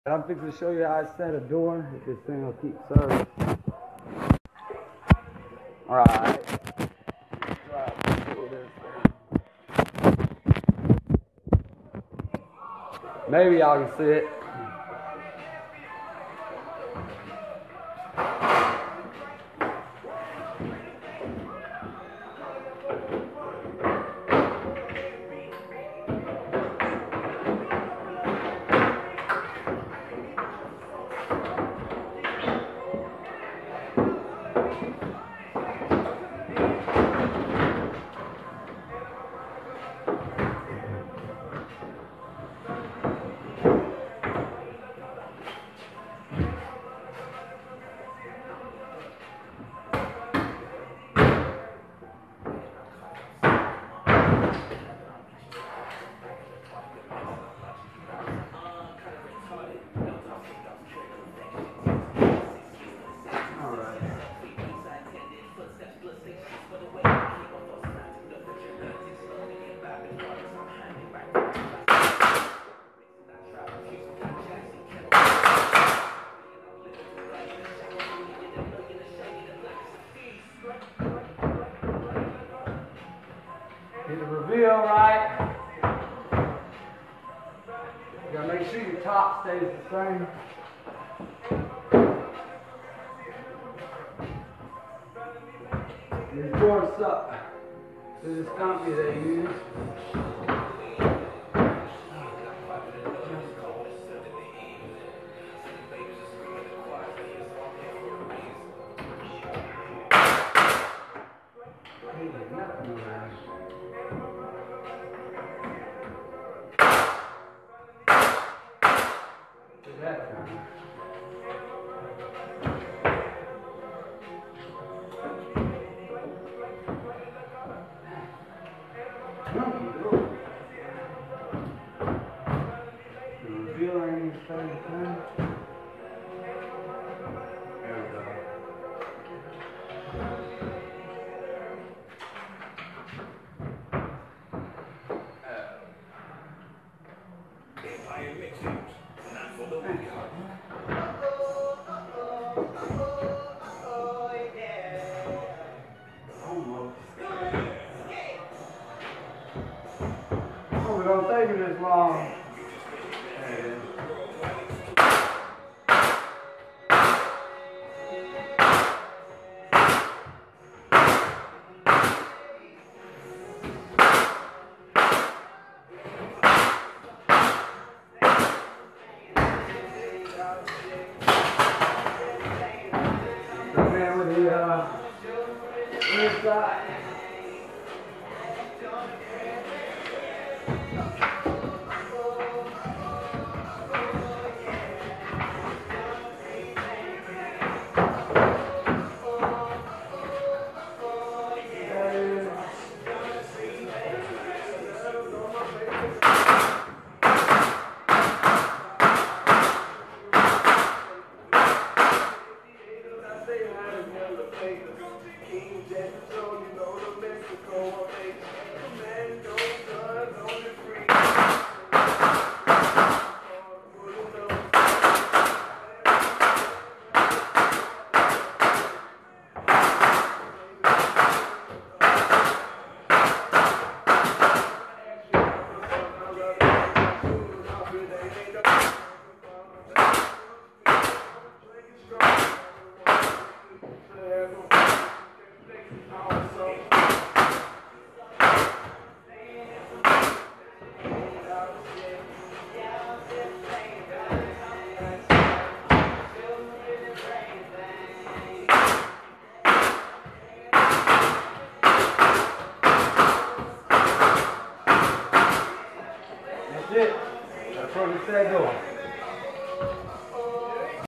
I'm fixing to show you how I set a door if this thing will keep service. Alright. Maybe y'all can see it. Get the reveal right. You gotta make sure your top stays the same. These doors suck. This is company they use. Oh, it don't take me this long. The man with the inside.